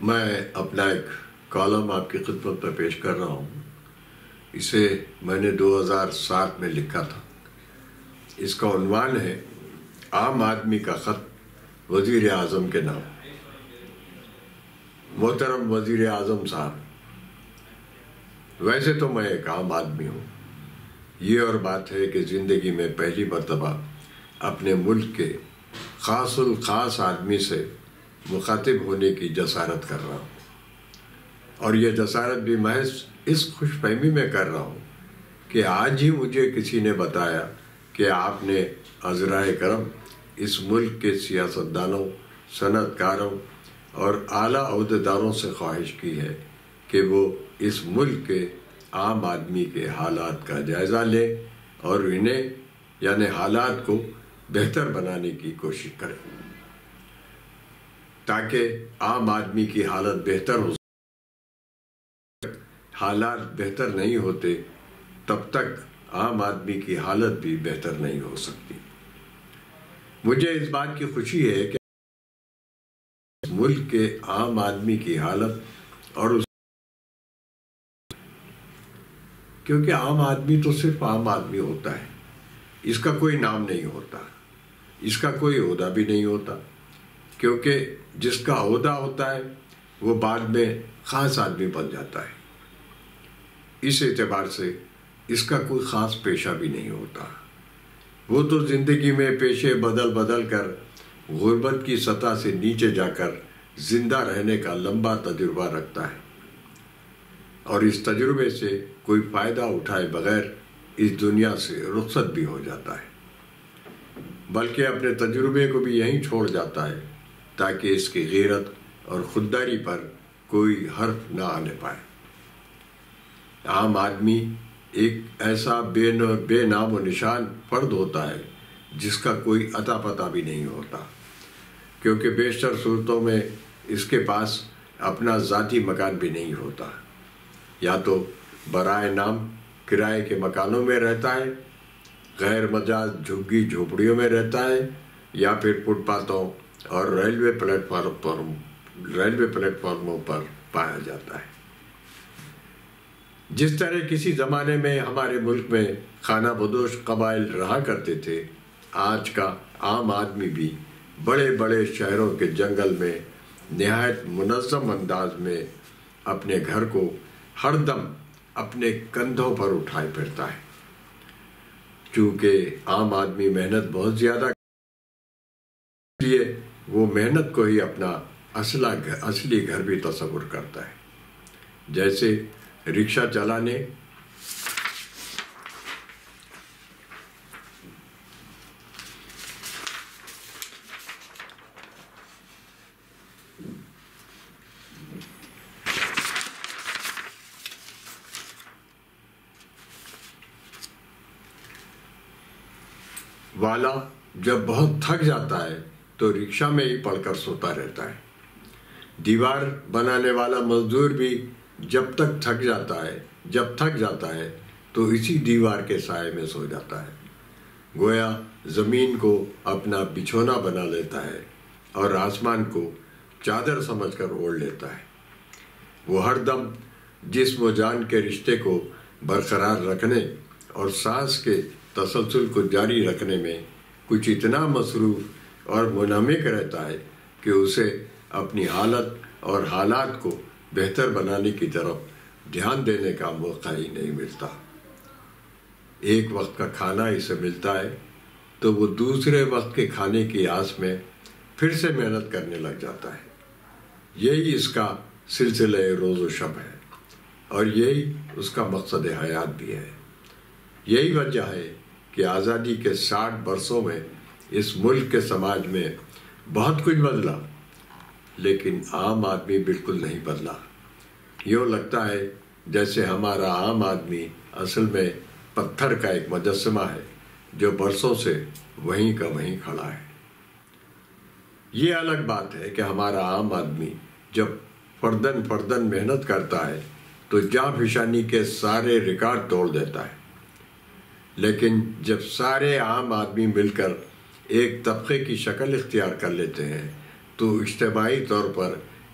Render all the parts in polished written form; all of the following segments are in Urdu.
میں اپنا ایک کالم آپ کی خدمت میں پیش کر رہا ہوں۔ اسے میں نے 2007 میں لکھا تھا۔ اس کا عنوان ہے عام آدمی کا خط وزیر اعظم کے نام۔ محترم وزیر اعظم صاحب، ویسے تو میں ایک عام آدمی ہوں۔ یہ اور بات ہے کہ زندگی میں پہلی مرتبہ اپنے ملک کے خاص الخاص آدمی سے مخاطب ہونے کی جسارت کر رہا ہوں، اور یہ جسارت بھی محض اس خوش فہمی میں کر رہا ہوں کہ آج ہی مجھے کسی نے بتایا کہ آپ نے عذرائے کرم اس ملک کے سیاستدانوں، صنعت کاروں اور اعلیٰ عہدیداروں سے خواہش کی ہے کہ وہ اس ملک کے عام آدمی کے حالات کا جائزہ لیں اور انہیں یعنی حالات کو بہتر بنانے کی کوشش کریں، تاکہ عام آدمی کی حالت بہتر ہو سکے۔ حالات بہتر نہیں ہوتے تب تک عام آدمی کی حالت بھی بہتر نہیں ہو سکتی۔ مجھے اس بات کی خوشی ہے کہ ملک کے عام آدمی کی حالت اور کیونکہ عام آدمی تو صرف عام آدمی ہوتا ہے، اس کا کوئی نام نہیں ہوتا، اس کا کوئی عہدہ بھی نہیں ہوتا، کیونکہ جس کا عہدہ ہوتا ہے وہ بعد میں خاص آدمی بن جاتا ہے۔ اس اعتبار سے اس کا کوئی خاص پیشہ بھی نہیں ہوتا۔ وہ تو زندگی میں پیشے بدل بدل کر غربت کی سطح سے نیچے جا کر زندہ رہنے کا لمبا تجربہ رکھتا ہے، اور اس تجربے سے کوئی فائدہ اٹھائے بغیر اس دنیا سے رخصت بھی ہو جاتا ہے، بلکہ اپنے تجربے کو بھی یہیں چھوڑ جاتا ہے تاکہ اس کی غیرت اور خودداری پر کوئی حرف نہ آنے پائے۔ عام آدمی ایک ایسا بے نام و نشان فرد ہوتا ہے جس کا کوئی اتا پتہ بھی نہیں ہوتا، کیونکہ بیشتر صورتوں میں اس کے پاس اپنا ذاتی مکان بھی نہیں ہوتا۔ یا تو برائے نام کرائے کے مکانوں میں رہتا ہے، غیر مجاز جھگی جھوپڑیوں میں رہتا ہے، یا پھر فٹ پاتھوں اور ریلوے پلیٹ فارموں پر پایا جاتا ہے۔ جس طرح کسی زمانے میں ہمارے ملک میں خانہ بدوش قبائل رہا کرتے تھے، آج کا عام آدمی بھی بڑے بڑے شہروں کے جنگل میں نہایت منظم انداز میں اپنے گھر کو ہر دم اپنے کندھوں پر اٹھائے پھرتا ہے۔ چونکہ عام آدمی محنت بہت زیادہ اس لیے وہ محنت کو ہی اپنا اصلی گھر بھی تصور کرتا ہے۔ جیسے رکشہ چلانے والا جب بہت تھک جاتا ہے تو رکشہ میں ہی پڑھ کر سوتا رہتا ہے۔ دیوار بنانے والا مزدور بھی جب تھک جاتا ہے تو اسی دیوار کے سائے میں سو جاتا ہے، گویا زمین کو اپنا بچھونا بنا لیتا ہے اور آسمان کو چادر سمجھ کر اوڑھ لیتا ہے۔ وہ ہر دم جسم و جان کے رشتے کو برقرار رکھنے اور سانس کے تسلسل کو جاری رکھنے میں کچھ اتنا مصروف اور منہمک رہتا ہے کہ اسے اپنی حالت اور حالات کو بہتر بنانے کی طرف دھیان دینے کا موقع ہی نہیں ملتا۔ ایک وقت کا کھانا اسے ملتا ہے تو وہ دوسرے وقت کے کھانے کی آس میں پھر سے محنت کرنے لگ جاتا ہے۔ یہی اس کا سلسلہ روز و شب ہے، اور یہی اس کا مقصد حیات بھی ہے۔ یہی وجہ ہے کہ آزادی کے 60 برسوں میں اس ملک کے سماج میں بہت کچھ بدلا، لیکن عام آدمی بالکل نہیں بدلا۔ یوں لگتا ہے جیسے ہمارا عام آدمی اصل میں پتھر کا ایک مجسمہ ہے جو برسوں سے وہیں کا وہیں کھڑا ہے۔ یہ الگ بات ہے کہ ہمارا عام آدمی جب فردن محنت کرتا ہے تو جاں فشانی کے سارے ریکارڈ توڑ دیتا ہے، لیکن جب سارے عام آدمی مل کر ایک طبقے کی شکل اختیار کر لیتے ہیں تو اجتماعی طور پر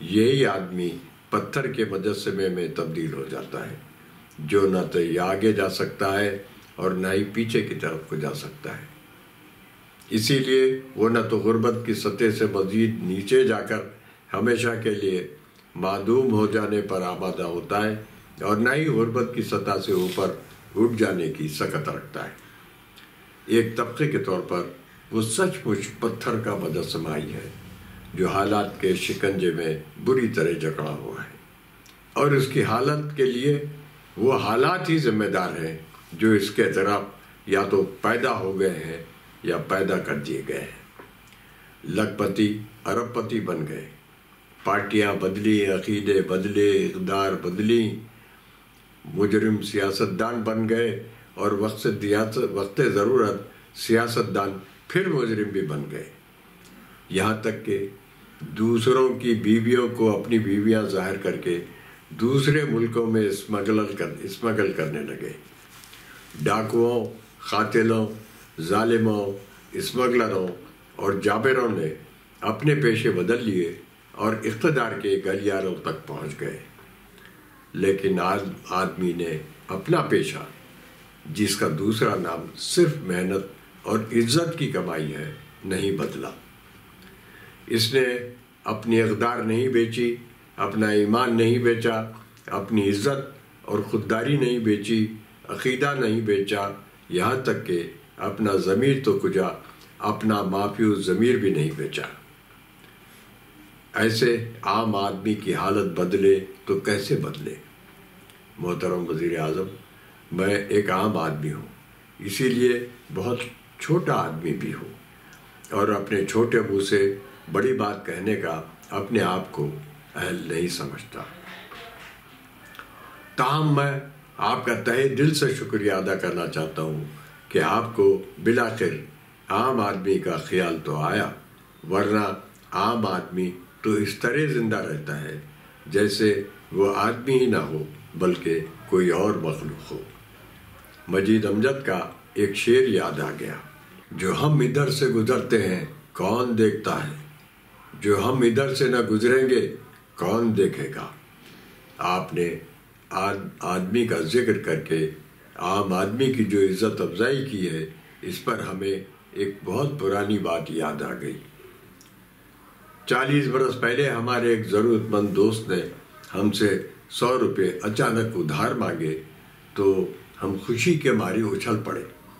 یہی آدمی پتھر کے مجسمے میں تبدیل ہو جاتا ہے، جو نہ تو یہ آگے جا سکتا ہے اور نہ ہی پیچھے کی طرف کو جا سکتا ہے۔ اسی لیے وہ نہ تو غربت کی سطح سے مزید نیچے جا کر ہمیشہ کے لیے معدوم ہو جانے پر آمادہ ہوتا ہے، اور نہ ہی غربت کی سطح سے اوپر اٹھ جانے کی سکت رکھتا ہے۔ ایک طبقے کے طور پر وہ سچ مچ پتھر کا مجسمہ ہی ہے، جو حالات کے شکنجے میں بری طرح جکڑا ہوا ہے، اور اس کی حالت کے لیے وہ حالات ہی ذمہ دار ہیں جو اس کے طرف یا تو پیدا ہو گئے ہیں یا پیدا کر دیے گئے ہیں۔ لکھ پتی ارب پتی بن گئے، پارٹیاں بدلی، عقیدے بدلے، اقدار بدلی، مجرم سیاستدان بن گئے، اور وقت ضرورت سیاستدان پھر مجرم بھی بن گئے، یہاں تک کہ دوسروں کی بیویوں کو اپنی بیویاں ظاہر کر کے دوسرے ملکوں میں اسمگل کرنے لگے۔ ڈاکوؤں، قاتلوں، ظالموں، اسمگلروں اور جابروں نے اپنے پیشے بدل لیے اور اقتدار کے گلیاروں تک پہنچ گئے، لیکن آدمی نے اپنا پیشہ، جس کا دوسرا نام صرف محنت اور عزت کی کمائی ہے، نہیں بدلا۔ اس نے اپنی اقدار نہیں بیچی، اپنا ایمان نہیں بیچا، اپنی عزت اور خودداری نہیں بیچی، عقیدہ نہیں بیچا، یہاں تک کہ اپنا ضمیر تو کجا، اپنا مافیوز ضمیر بھی نہیں بیچا۔ ایسے عام آدمی کی حالت بدلے تو کیسے بدلے؟ محترم وزیر اعظم، میں ایک عام آدمی ہوں، اسی لیے بہت چھوٹا آدمی بھی ہوں، اور اپنے چھوٹے منہ سے بڑی بات کہنے کا اپنے آپ کو اہل نہیں سمجھتا۔ تاہم میں آپ کا تہہ دل سے شکریہ ادا کرنا چاہتا ہوں کہ آپ کو بالآخر عام آدمی کا خیال تو آیا، ورنہ عام آدمی تو اس طرح زندہ رہتا ہے جیسے وہ آدمی ہی نہ ہو بلکہ کوئی اور مخلوق ہو۔ مجید امجد کا ایک شعر یاد آ گیا، جو ہم ادھر سے گزرتے ہیں کون دیکھتا ہے، جو ہم ادھر سے نہ گزریں گے کون دیکھے گا۔ آپ نے آدمی کا ذکر کر کے عام آدمی کی جو عزت افزائی کی ہے، اس پر ہمیں ایک بہت پرانی بات یاد آ گئی۔ 40 برس پہلے ہمارے ایک ضرورت مند دوست نے ہم سے 100 روپے اچانک ادھار مانگے تو ہم خوشی کے مارے اچھل پڑے۔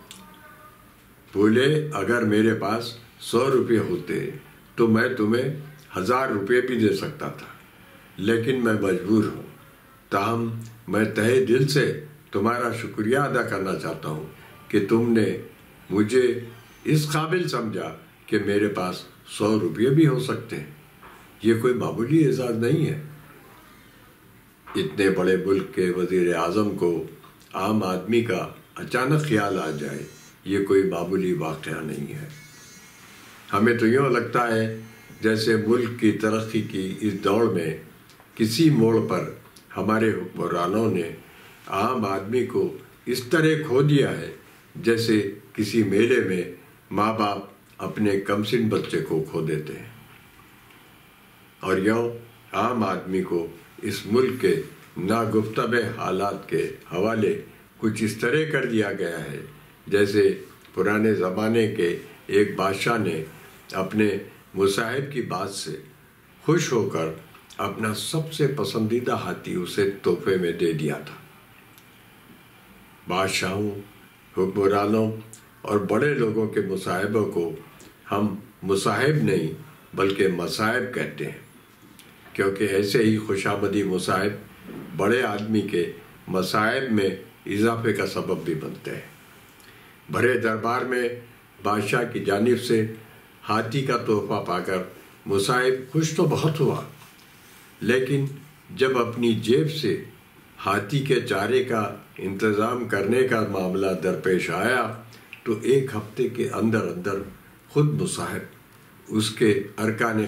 بولے، اگر میرے پاس 100 روپے ہوتے تو میں تمہیں 1000 روپے بھی دے سکتا تھا، لیکن میں مجبور ہوں۔ تاہم میں تہہ دل سے تمہارا شکریہ ادا کرنا چاہتا ہوں کہ تم نے مجھے اس قابل سمجھا کہ میرے پاس 100 روپے بھی ہو سکتے ہیں۔ یہ کوئی معمولی اعزاز نہیں ہے۔ اتنے بڑے ملک کے وزیر اعظم کو عام آدمی کا اچانک خیال آ جائے، یہ کوئی معمولی واقعہ نہیں ہے۔ ہمیں تو یوں لگتا ہے جیسے ملک کی ترقی کی اس دوڑ میں کسی موڑ پر ہمارے حکمرانوں نے عام آدمی کو اس طرح کھو دیا ہے جیسے کسی میلے میں ماں باپ اپنے کمسن بچے کو کھو دیتے ہیں، اور یوں عام آدمی کو اس ملک کے ناگفتہ حالات کے حوالے کچھ اس طرح کر دیا گیا ہے جیسے پرانے زمانے کے ایک بادشاہ نے اپنے مصاحب کی بات سے خوش ہو کر اپنا سب سے پسندیدہ ہاتھی اسے تحفے میں دے دیا تھا۔ بادشاہوں، حکمرانوں اور بڑے لوگوں کے مصاحبوں کو ہم مصاحب نہیں بلکہ مصائب کہتے ہیں، کیونکہ ایسے ہی خوشامدی مصاحب بڑے آدمی کے مصائب میں اضافے کا سبب بھی بنتے ہیں۔ بڑے دربار میں بادشاہ کی جانب سے ہاتھی کا تحفہ پا کر مصاحب خوش تو بہت ہوا، لیکن جب اپنی جیب سے ہاتھی کے چارے کا انتظام کرنے کا معاملہ درپیش آیا تو ایک ہفتے کے اندر خود مصاحب اس کے ارکان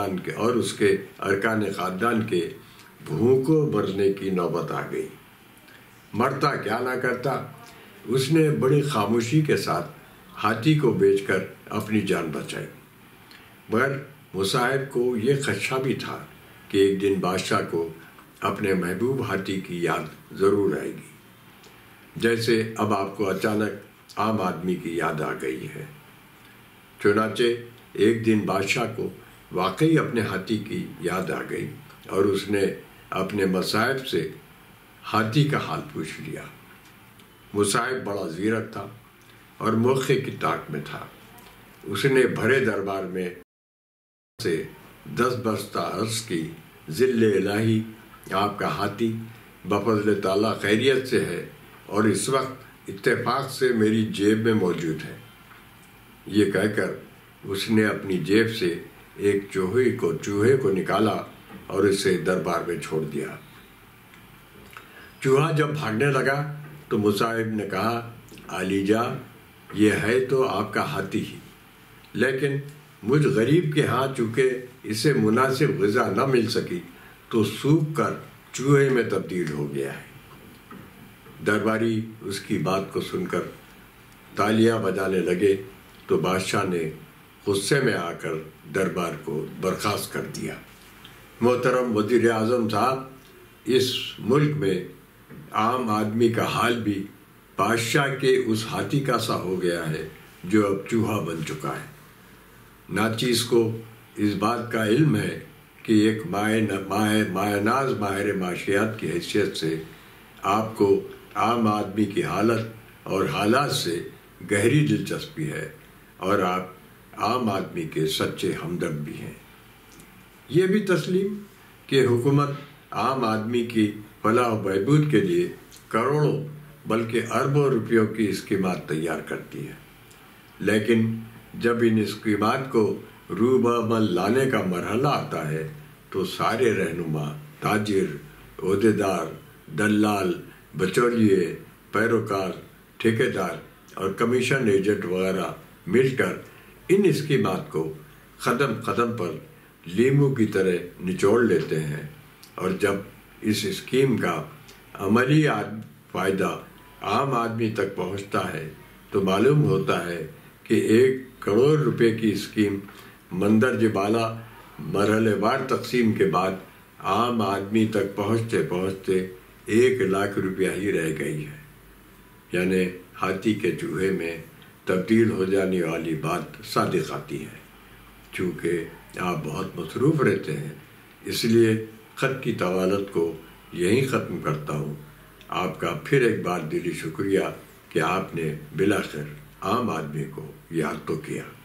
خاندان کے بھوکوں مرنے کی نوبت آ گئی۔ مرتا کیا نہ کرتا، اس نے بڑی خاموشی کے ساتھ ہاتھی کو بیچ کر اپنی جان بچائی، مگر مصاحب کو یہ خدشہ بھی تھا کہ ایک دن بادشاہ کو اپنے محبوب ہاتھی کی یاد ضرور آئے گی، جیسے اب آپ کو اچانک عام آدمی کی یاد آ گئی ہے۔ چنانچہ ایک دن بادشاہ کو واقعی اپنے ہاتھی کی یاد آ گئی اور اس نے اپنے مصاحب سے ہاتھی کا حال پوچھ لیا۔ مصاحب بڑا زیرک تھا اور موقع کی طاق میں تھا۔ اس نے بھرے دربار میں سے 10 بستہ عرض کی، ذل الہی، آپ کا ہاتھی بفضل تعالیٰ خیریت سے ہے اور اس وقت اتفاق سے میری جیب میں موجود ہے۔ یہ کہہ کر اس نے اپنی جیب سے ایک چوہے کو نکالا اور اسے دربار میں چھوڑ دیا۔ چوہا جب بھاگنے لگا تو مصاحب نے کہا، عالی جا، یہ ہے تو آپ کا ہاتھی ہی، لیکن مجھ غریب کے ہاں چونکہ اسے مناسب غذا نہ مل سکی تو سوکھ کر چوہے میں تبدیل ہو گیا ہے۔ درباری اس کی بات کو سن کر تالیاں بجانے لگے تو بادشاہ نے غصے میں آ کر دربار کو برخاست کر دیا۔ محترم وزیر اعظم صاحب، اس ملک میں عام آدمی کا حال بھی بادشاہ کے اس ہاتھی کا سا ہو گیا ہے جو اب چوہا بن چکا ہے۔ ناچیز کو اس بات کا علم ہے کہ ایک مایہ ناز ماہر معاشیات کی حیثیت سے آپ کو عام آدمی کی حالت اور حالات سے گہری دلچسپی ہے اور آپ عام آدمی کے سچے ہمدرد بھی ہیں۔ یہ بھی تسلیم کہ حکومت عام آدمی کی فلاح و بہبود کے لیے کروڑوں بلکہ اربوں روپیوں کی اسکیمات تیار کرتی ہے، لیکن جب ان اسکیمات کو روح بعمل لانے کا مرحلہ آتا ہے تو سارے رہنما، تاجر، عہدیدار، دلال، بچولیے، پیروکار، ٹھیکیدار اور کمیشن ایجنٹ وغیرہ مل کر ان اسکیمات کو قدم قدم پر لیموں کی طرح نچوڑ لیتے ہیں، اور جب اس اسکیم کا عملی فائدہ عام آدمی تک پہنچتا ہے تو معلوم ہوتا ہے کہ 1 کروڑ روپے کی اسکیم مندرجہ بالا مرحلے وار تقسیم کے بعد عام آدمی تک پہنچتے پہنچتے 1 لاکھ روپیہ ہی رہ گئی ہے۔ یعنی ہاتھی کے چوہے میں تبدیل ہو جانے والی بات صادق آتی ہے۔ چونکہ آپ بہت مصروف رہتے ہیں، اس لیے خط کی طوالت کو یہیں ختم کرتا ہوں۔ آپ کا پھر ایک بار دلی شکریہ کہ آپ نے بلاخر عام آدمی کو یاد تو کیا۔